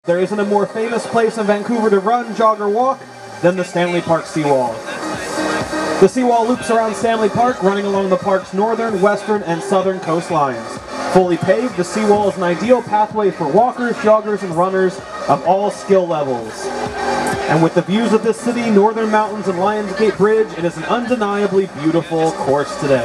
There isn't a more famous place in Vancouver to run, jog, or walk than the Stanley Park Seawall. The seawall loops around Stanley Park, running along the park's northern, western, and southern coastlines. Fully paved, the seawall is an ideal pathway for walkers, joggers, and runners of all skill levels. And with the views of this city, Northern Mountains, and Lionsgate Bridge, it is an undeniably beautiful course today.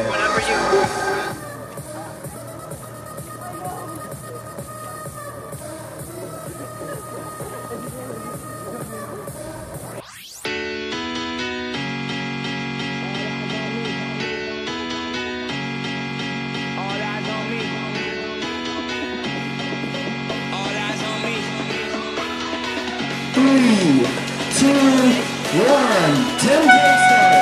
Three, two, one. 10 minutes start.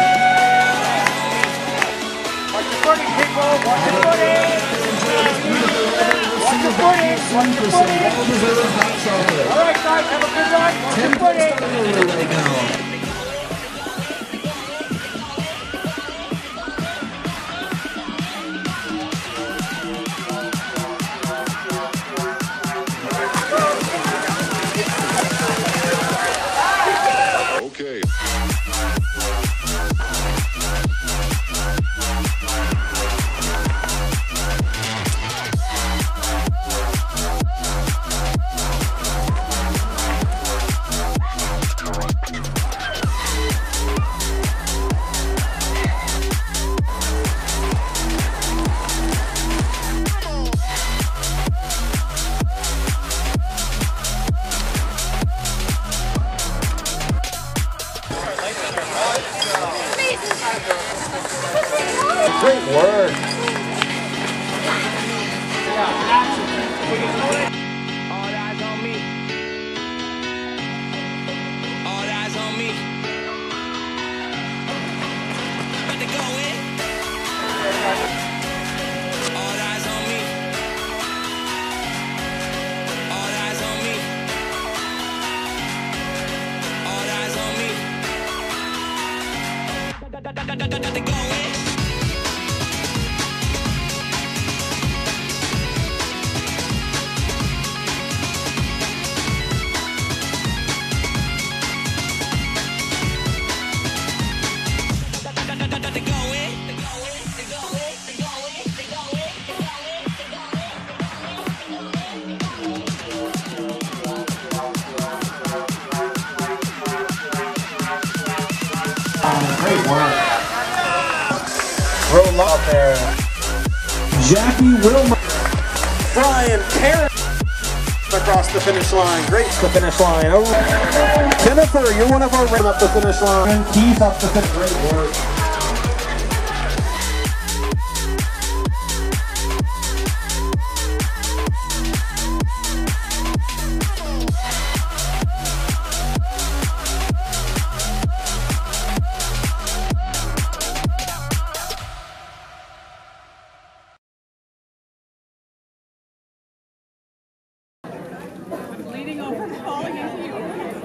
Watch your footing, people. Watch your footing. Watch your footing. Watch your footing. Well-deserved hot chocolate. All right, guys. Have a good run. Watch 10 your minutes footing. started right now. Okay. Great work. All eyes on me. All eyes on me. About to go in. All eyes on me. All eyes on me. All eyes on me. About to go in. Great work. Roll out there. Jackie Wilmer. Brian Parent across the finish line. Great to the finish line. Oh. Jennifer, you're one of our run up the finish line. Keith up the finish. Great work. Leaning over, falling into you.